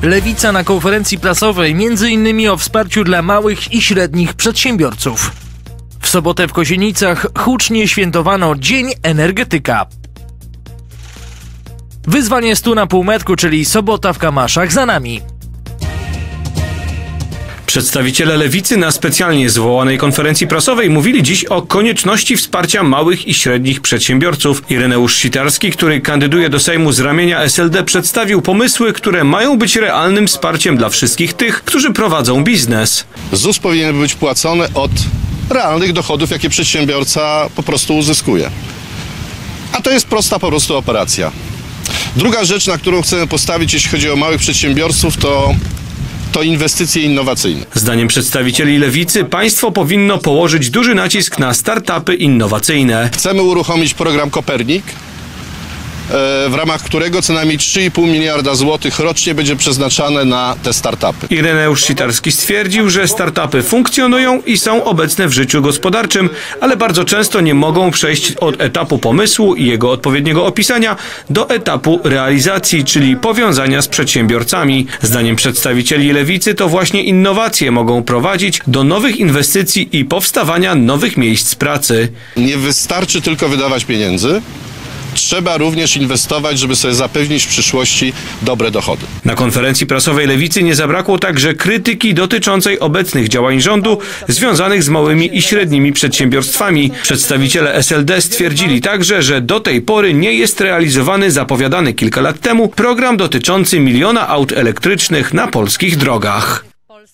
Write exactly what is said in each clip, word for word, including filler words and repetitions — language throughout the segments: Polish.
Lewica na konferencji prasowej między innymi o wsparciu dla małych i średnich przedsiębiorców. W sobotę w Kozienicach hucznie świętowano Dzień Energetyka. Wyzwanie stu na półmetku, czyli sobota w Kamaszach za nami. Przedstawiciele Lewicy na specjalnie zwołanej konferencji prasowej mówili dziś o konieczności wsparcia małych i średnich przedsiębiorców. Ireneusz Sitarski, który kandyduje do Sejmu z ramienia S L D, przedstawił pomysły, które mają być realnym wsparciem dla wszystkich tych, którzy prowadzą biznes. ZUS powinien być płacony od realnych dochodów, jakie przedsiębiorca po prostu uzyskuje. A to jest prosta po prostu operacja. Druga rzecz, na którą chcemy postawić, jeśli chodzi o małych przedsiębiorców, to to inwestycje innowacyjne. Zdaniem przedstawicieli Lewicy państwo powinno położyć duży nacisk na startupy innowacyjne. Chcemy uruchomić program Kopernik, w ramach którego co najmniej trzy i pół miliarda złotych rocznie będzie przeznaczane na te startupy. Ireneusz Sitarski stwierdził, że startupy funkcjonują i są obecne w życiu gospodarczym, ale bardzo często nie mogą przejść od etapu pomysłu i jego odpowiedniego opisania do etapu realizacji, czyli powiązania z przedsiębiorcami. Zdaniem przedstawicieli Lewicy to właśnie innowacje mogą prowadzić do nowych inwestycji i powstawania nowych miejsc pracy. Nie wystarczy tylko wydawać pieniędzy. Trzeba również inwestować, żeby sobie zapewnić w przyszłości dobre dochody. Na konferencji prasowej Lewicy nie zabrakło także krytyki dotyczącej obecnych działań rządu związanych z małymi i średnimi przedsiębiorstwami. Przedstawiciele S L D stwierdzili także, że do tej pory nie jest realizowany zapowiadany kilka lat temu program dotyczący miliona aut elektrycznych na polskich drogach.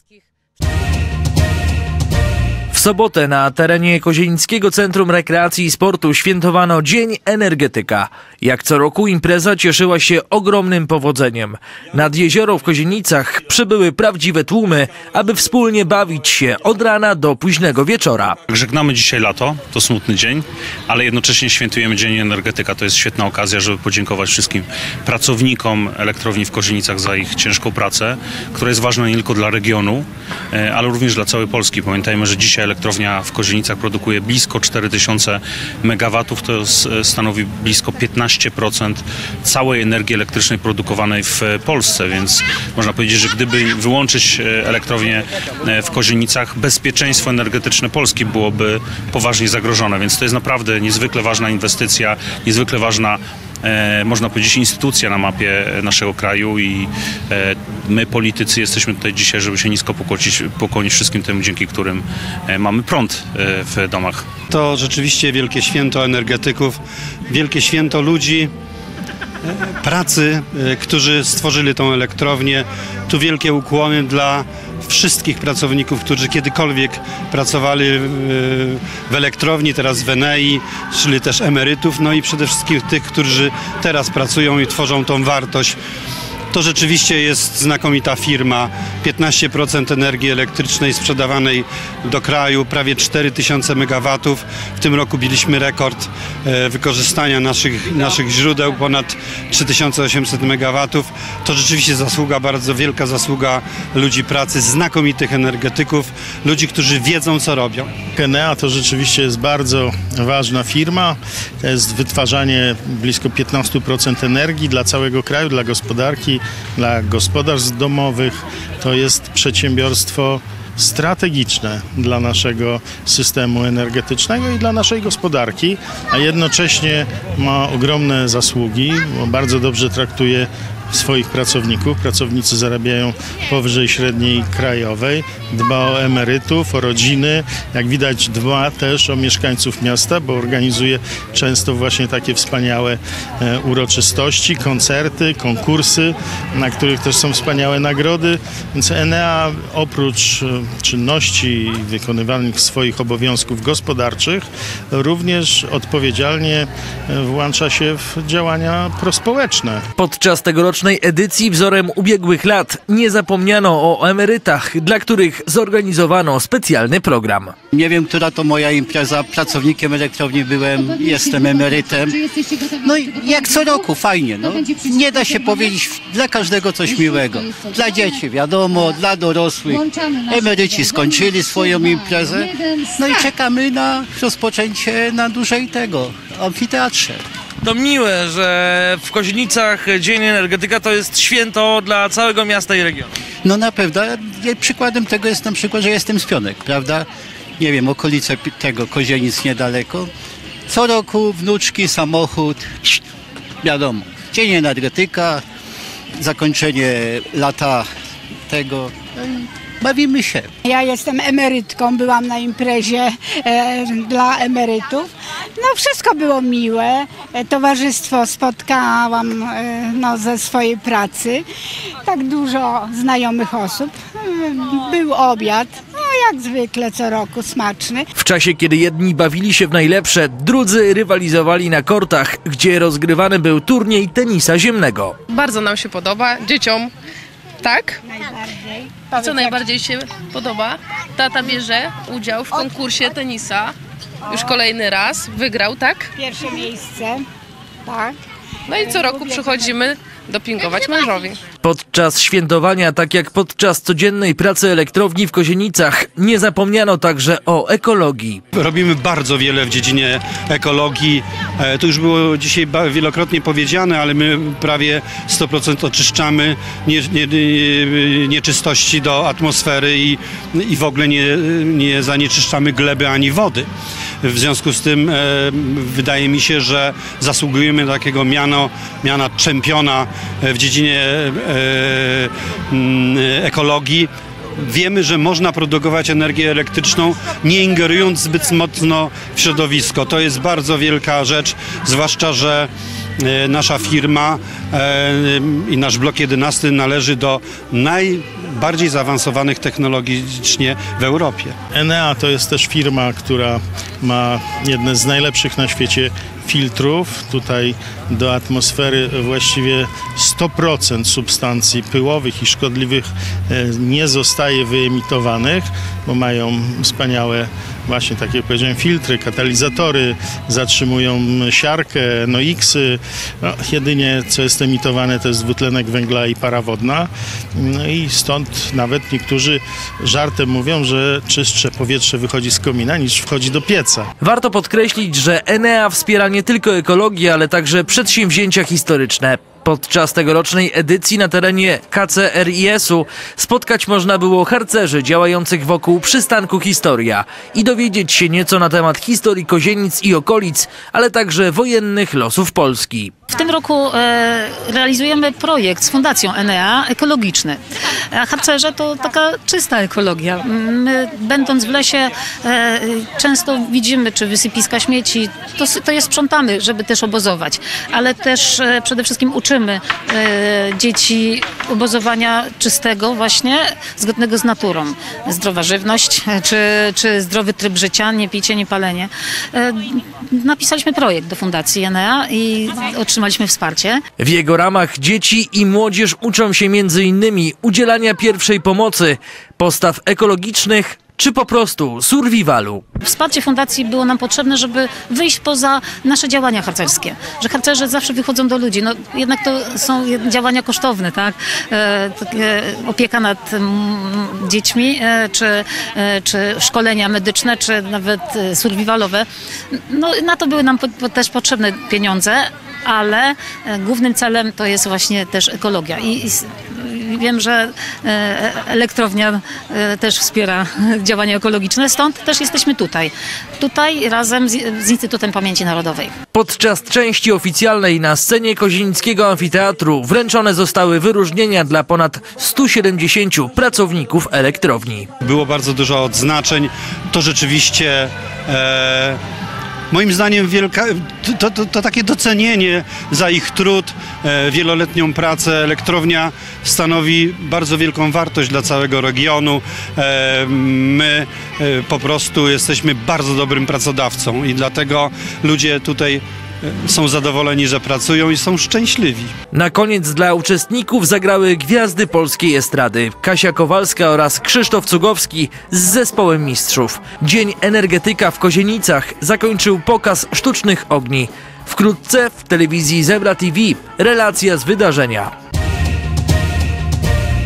W sobotę na terenie Kozienickiego Centrum Rekreacji i Sportu świętowano Dzień Energetyka. Jak co roku impreza cieszyła się ogromnym powodzeniem. Nad jezioro w Kozienicach przybyły prawdziwe tłumy, aby wspólnie bawić się od rana do późnego wieczora. Żegnamy dzisiaj lato, to smutny dzień, ale jednocześnie świętujemy Dzień Energetyka. To jest świetna okazja, żeby podziękować wszystkim pracownikom elektrowni w Kozienicach za ich ciężką pracę, która jest ważna nie tylko dla regionu, ale również dla całej Polski. Pamiętajmy, że dzisiaj elektrownia w Kozienicach produkuje blisko cztery tysiące megawatów, to stanowi blisko piętnaście procent całej energii elektrycznej produkowanej w Polsce, więc można powiedzieć, że gdyby wyłączyć elektrownię w Kozienicach, bezpieczeństwo energetyczne Polski byłoby poważnie zagrożone, więc to jest naprawdę niezwykle ważna inwestycja, niezwykle ważna E, można powiedzieć instytucja na mapie naszego kraju i e, my politycy jesteśmy tutaj dzisiaj, żeby się nisko pokłonić, pokłonić wszystkim tym, dzięki którym e, mamy prąd e, w domach. To rzeczywiście wielkie święto energetyków, wielkie święto ludzi e, pracy, e, którzy stworzyli tą elektrownię. Tu wielkie ukłony dla wszystkich pracowników, którzy kiedykolwiek pracowali w elektrowni, teraz w Enei, czyli też emerytów, no i przede wszystkim tych, którzy teraz pracują i tworzą tą wartość. To rzeczywiście jest znakomita firma. piętnaście procent energii elektrycznej sprzedawanej do kraju, prawie cztery tysiące megawatów. W tym roku biliśmy rekord wykorzystania naszych, naszych źródeł, ponad trzy tysiące osiemset megawatów. To rzeczywiście zasługa, bardzo wielka zasługa ludzi pracy, znakomitych energetyków, ludzi, którzy wiedzą, co robią. Enea to rzeczywiście jest bardzo ważna firma. To jest wytwarzanie blisko piętnaście procent energii dla całego kraju, dla gospodarki, dla gospodarstw domowych. To jest przedsiębiorstwo strategiczne dla naszego systemu energetycznego i dla naszej gospodarki, a jednocześnie ma ogromne zasługi, bo bardzo dobrze traktuje swoich pracowników. Pracownicy zarabiają powyżej średniej krajowej, dba o emerytów, o rodziny. Jak widać, dba też o mieszkańców miasta, bo organizuje często właśnie takie wspaniałe e, uroczystości, koncerty, konkursy, na których też są wspaniałe nagrody. Więc Enea oprócz e, czynności wykonywanych swoich obowiązków gospodarczych również odpowiedzialnie e, włącza się w działania prospołeczne. Podczas tegorocznej edycji wzorem ubiegłych lat nie zapomniano o emerytach, dla których zorganizowano specjalny program. Nie wiem, która to moja impreza, pracownikiem elektrowni byłem, jestem emerytem. No i jak co roku, fajnie. No. Nie da się powiedzieć, dla każdego coś miłego. Dla dzieci wiadomo, dla dorosłych. Emeryci skończyli swoją imprezę, no i czekamy na rozpoczęcie na dużej tego amfiteatrze. No miłe, że w Kozienicach Dzień Energetyka to jest święto dla całego miasta i regionu. No na pewno. Przykładem tego jest na przykład, że jestem z Pionek, prawda? Nie wiem, okolice tego Kozienic niedaleko. Co roku wnuczki, samochód, wiadomo. Dzień Energetyka, zakończenie lata tego. Bawimy się. Ja jestem emerytką, byłam na imprezie e, dla emerytów. No wszystko było miłe, e, towarzystwo spotkałam e, no, ze swojej pracy. Tak dużo znajomych osób. E, był obiad, no jak zwykle co roku, smaczny. W czasie, kiedy jedni bawili się w najlepsze, drudzy rywalizowali na kortach, gdzie rozgrywany był turniej tenisa ziemnego. Bardzo nam się podoba, dzieciom. Tak? Najbardziej. Co najbardziej się podoba? Tata bierze udział w konkursie tenisa. Już kolejny raz. Wygrał, tak? Pierwsze miejsce, tak. No i co roku przychodzimy dopingować mężowi. Podczas świętowania, tak jak podczas codziennej pracy elektrowni w Kozienicach, nie zapomniano także o ekologii. Robimy bardzo wiele w dziedzinie ekologii. To już było dzisiaj wielokrotnie powiedziane, ale my prawie sto procent oczyszczamy nie, nie, nie, nieczystości do atmosfery i, i w ogóle nie, nie zanieczyszczamy gleby ani wody. W związku z tym e, wydaje mi się, że zasługujemy na takiego miano, miana czempiona w dziedzinie e, e, ekologii. Wiemy, że można produkować energię elektryczną, nie ingerując zbyt mocno w środowisko. To jest bardzo wielka rzecz, zwłaszcza że nasza firma i nasz blok jedenasty należy do najbardziej zaawansowanych technologicznie w Europie. Enea to jest też firma, która ma jedne z najlepszych na świecie filtrów. Tutaj do atmosfery właściwie sto procent substancji pyłowych i szkodliwych nie zostaje wyemitowanych, bo mają wspaniałe właśnie, tak jak powiedziałem, filtry, katalizatory, zatrzymują siarkę, noxy. No, jedynie co jest emitowane to jest dwutlenek węgla i para wodna. No i stąd nawet niektórzy żartem mówią, że czystsze powietrze wychodzi z komina niż wchodzi do pieca. Warto podkreślić, że Enea wspiera nie tylko ekologię, ale także przedsięwzięcia historyczne. Podczas tegorocznej edycji na terenie K C R I S-u spotkać można było harcerzy działających wokół przystanku Historia i dowiedzieć się nieco na temat historii Kozienic i okolic, ale także wojennych losów Polski. W tym roku e, realizujemy projekt z Fundacją Enea ekologiczny. A harcerze to taka czysta ekologia. My, będąc w lesie, e, często widzimy, czy wysypiska śmieci, to, to je sprzątamy, żeby też obozować. Ale też e, przede wszystkim uczymy e, dzieci obozowania czystego właśnie, zgodnego z naturą. Zdrowa żywność, czy, czy zdrowy tryb życia, nie picie, nie palenie. E, napisaliśmy projekt do Fundacji Enea i otrzymaliśmy wsparcie. W jego ramach dzieci i młodzież uczą się między innymi udzielania pierwszej pomocy, postaw ekologicznych czy po prostu survivalu. Wsparcie fundacji było nam potrzebne, żeby wyjść poza nasze działania harcerskie. Że harcerze zawsze wychodzą do ludzi. No, jednak to są działania kosztowne, tak? E, e, opieka nad m, dziećmi, e, czy, e, czy szkolenia medyczne, czy nawet e, survivalowe. No, na to były nam po, po, też potrzebne pieniądze, ale e, głównym celem to jest właśnie też ekologia. I, i wiem, że e, elektrownia e, też wspiera działania ekologiczne, stąd też jesteśmy tutaj. Tutaj razem z, z Instytutem Pamięci Narodowej. Podczas części oficjalnej na scenie Kozienickiego Amfiteatru wręczone zostały wyróżnienia dla ponad stu siedemdziesięciu pracowników elektrowni. Było bardzo dużo odznaczeń. To rzeczywiście e, moim zdaniem wielka, to, to, to takie docenienie za ich trud, e, wieloletnią pracę. Elektrownia stanowi bardzo wielką wartość dla całego regionu. E, my e, po prostu jesteśmy bardzo dobrym pracodawcą i dlatego ludzie tutaj są zadowoleni, że pracują i są szczęśliwi. Na koniec dla uczestników zagrały gwiazdy polskiej estrady. Kasia Kowalska oraz Krzysztof Cugowski z zespołem mistrzów. Dzień Energetyka w Kozienicach zakończył pokaz sztucznych ogni. Wkrótce w telewizji Zebra T V relacja z wydarzenia. W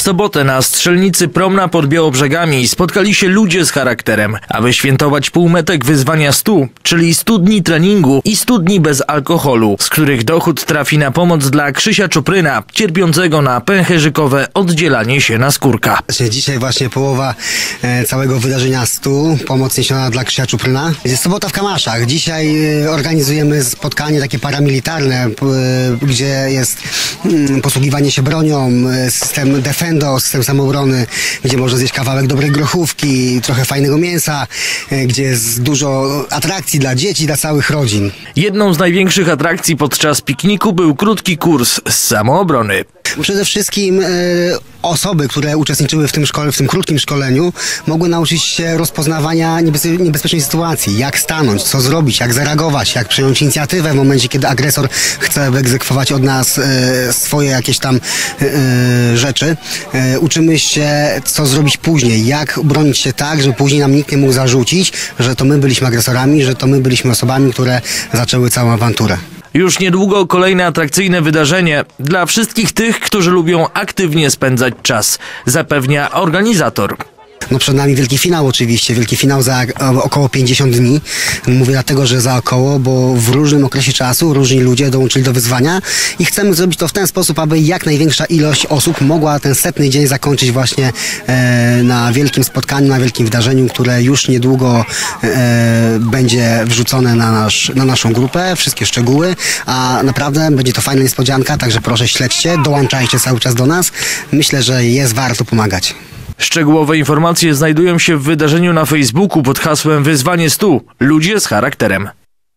sobotę na strzelnicy Promna pod Białobrzegami spotkali się ludzie z charakterem, aby świętować półmetek wyzwania stu, czyli stu dni treningu i stu dni bez alkoholu, z których dochód trafi na pomoc dla Krzysia Czupryna, cierpiącego na pęcherzykowe oddzielanie się naskórka. Dzisiaj właśnie połowa e, całego wydarzenia stu, pomoc niesiona dla Krzysia Czupryna. Jest sobota w Kamaszach. Dzisiaj e, organizujemy spotkanie takie paramilitarne, e, gdzie jest mm, posługiwanie się bronią, e, system Defendo, system samoobrony, gdzie można zjeść kawałek dobrej grochówki, trochę fajnego mięsa, e, gdzie jest dużo atrakcji dla dzieci, dla całych rodzin. Jedną z największych atrakcji podczas pikniku był krótki kurs z samoobrony. Przede wszystkim e, osoby, które uczestniczyły w tym szkole, w tym krótkim szkoleniu, mogły nauczyć się rozpoznawania niebezpie- niebezpiecznej sytuacji, jak stanąć, co zrobić, jak zareagować, jak przejąć inicjatywę w momencie, kiedy agresor chce wyegzekwować od nas e, swoje jakieś tam e, rzeczy. E, uczymy się, co zrobić później, jak bronić się tak, żeby później nam nikt nie mógł zarzucić, że to my byliśmy agresorami, że to my byliśmy osobami, które zaczęły całą awanturę. Już niedługo kolejne atrakcyjne wydarzenie dla wszystkich tych, którzy lubią aktywnie spędzać czas, zapewnia organizator. No przed nami wielki finał oczywiście, wielki finał za około pięćdziesiąt dni. Mówię dlatego, że za około, bo w różnym okresie czasu różni ludzie dołączyli do wyzwania i chcemy zrobić to w ten sposób, aby jak największa ilość osób mogła ten setny dzień zakończyć właśnie e, na wielkim spotkaniu, na wielkim wydarzeniu, które już niedługo e, będzie wrzucone na, nasz, na naszą grupę, wszystkie szczegóły, a naprawdę będzie to fajna niespodzianka, także proszę śledźcie, dołączajcie cały czas do nas. Myślę, że jest warto pomagać. Szczegółowe informacje znajdują się w wydarzeniu na Facebooku pod hasłem Wyzwanie stu. Ludzie z charakterem.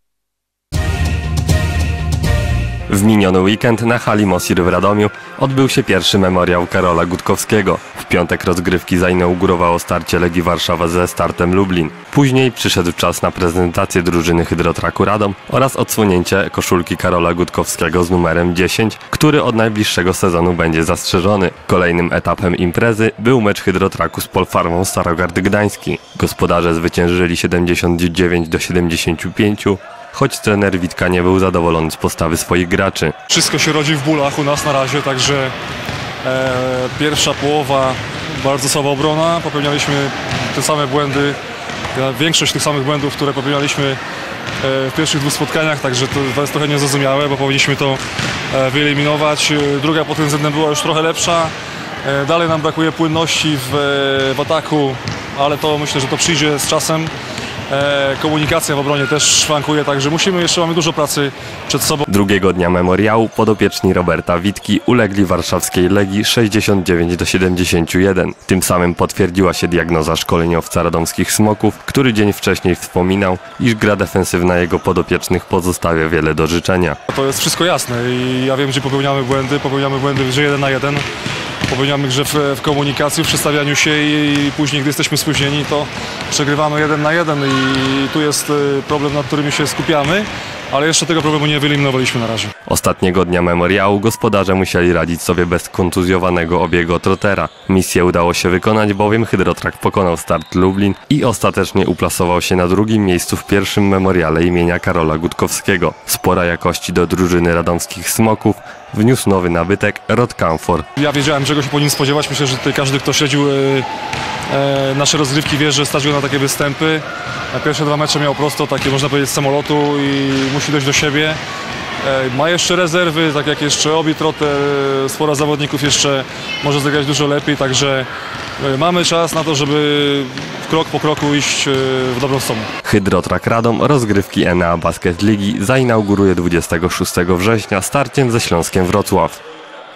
W miniony weekend na hali Mosir w Radomiu odbył się pierwszy memoriał Karola Gutkowskiego. W piątek rozgrywki zainaugurowało starcie Legii Warszawa ze Startem Lublin. Później przyszedł czas na prezentację drużyny Hydrotraku Radom oraz odsłonięcie koszulki Karola Gutkowskiego z numerem dziesięć, który od najbliższego sezonu będzie zastrzeżony. Kolejnym etapem imprezy był mecz Hydrotraku z Polfarmą Starogard Gdański. Gospodarze zwyciężyli siedemdziesiąt dziewięć do siedemdziesięciu pięciu. Choć trener Witka nie był zadowolony z postawy swoich graczy. Wszystko się rodzi w bólach u nas na razie, także e, pierwsza połowa bardzo słaba obrona, popełnialiśmy te same błędy, większość tych samych błędów, które popełnialiśmy e, w pierwszych dwóch spotkaniach, także to, to jest trochę niezrozumiałe, bo powinniśmy to e, wyeliminować. Druga pod tym względem była już trochę lepsza, e, dalej nam brakuje płynności w, w ataku, ale to myślę, że to przyjdzie z czasem. Komunikacja w obronie też szwankuje, także musimy, jeszcze mamy dużo pracy przed sobą. Drugiego dnia memoriału podopieczni Roberta Witki ulegli warszawskiej Legii sześćdziesiąt dziewięć do siedemdziesięciu jeden. Tym samym potwierdziła się diagnoza szkoleniowca radomskich Smoków, który dzień wcześniej wspominał, iż gra defensywna jego podopiecznych pozostawia wiele do życzenia. To jest wszystko jasne i ja wiem, gdzie popełniamy błędy, popełniamy błędy w grze jeden na jeden. Popełniamy grze w, w komunikacji, w przestawianiu się i, i później, gdy jesteśmy spóźnieni, to przegrywamy jeden na jeden i tu jest problem, nad którym się skupiamy, ale jeszcze tego problemu nie wyeliminowaliśmy na razie. Ostatniego dnia memoriału gospodarze musieli radzić sobie bez kontuzjowanego Obiego Trotera. Misję udało się wykonać, bowiem Hydrotrak pokonał Start Lublin i ostatecznie uplasował się na drugim miejscu w pierwszym memoriale imienia Karola Gutkowskiego. Spora jakości do drużyny radomskich Smoków wniósł nowy nabytek Rod Camfor. Ja wiedziałem, czego się powinien spodziewać. Myślę, że tutaj każdy, kto śledził e, e, nasze rozgrywki, wie, że stać go na takie występy. Na pierwsze dwa mecze miał prosto takie, można powiedzieć, z samolotu i musi dojść do siebie. E, ma jeszcze rezerwy, tak jak jeszcze Obi Trotter, sporo zawodników jeszcze może zagrać dużo lepiej, także e, mamy czas na to, żeby krok po kroku iść e, w dobrą stronę. Hydrotrak Radom rozgrywki N A Basket Ligi zainauguruje dwudziestego szóstego września starciem ze Śląskiem Wrocław.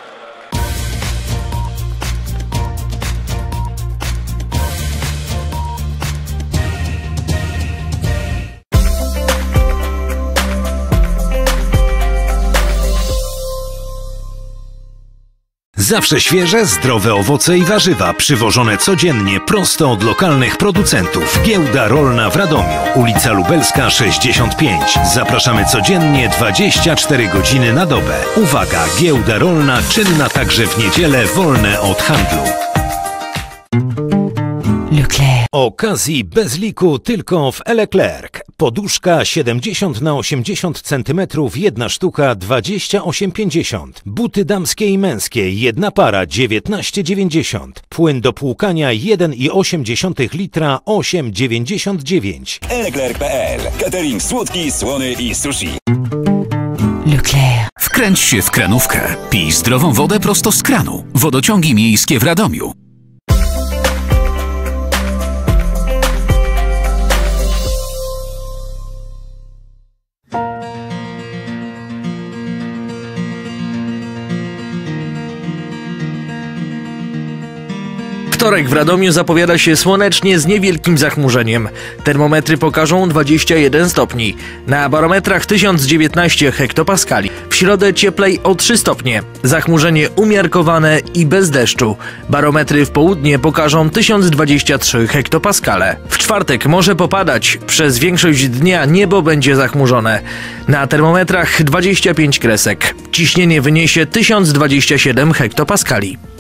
Zawsze świeże, zdrowe owoce i warzywa przywożone codziennie prosto od lokalnych producentów. Giełda Rolna w Radomiu, ulica Lubelska sześćdziesiąt pięć. Zapraszamy codziennie dwadzieścia cztery godziny na dobę. Uwaga, giełda rolna czynna także w niedzielę, wolne od handlu. Leclerc. Okazji bez liku tylko w Leclerc. Poduszka siedemdziesiąt na osiemdziesiąt centymetrów, jedna sztuka dwadzieścia osiem pięćdziesiąt. Buty damskie i męskie, jedna para dziewiętnaście dziewięćdziesiąt. Płyn do płukania jeden i osiem litra osiem dziewięćdziesiąt dziewięć. Leclerc kropka p l. Catering słodki, słony i sushi. Leclerc. Wkręć się w kranówkę. Pij zdrową wodę prosto z kranu. Wodociągi miejskie w Radomiu. Wtorek w Radomiu zapowiada się słonecznie z niewielkim zachmurzeniem. Termometry pokażą dwadzieścia jeden stopni. Na barometrach tysiąc dziewiętnaście hektopaskali. W środę cieplej o trzy stopnie. Zachmurzenie umiarkowane i bez deszczu. Barometry w południe pokażą tysiąc dwadzieścia trzy hektopaskale. W czwartek może popadać. Przez większość dnia niebo będzie zachmurzone. Na termometrach dwadzieścia pięć kresek. Ciśnienie wyniesie tysiąc dwadzieścia siedem hektopaskali.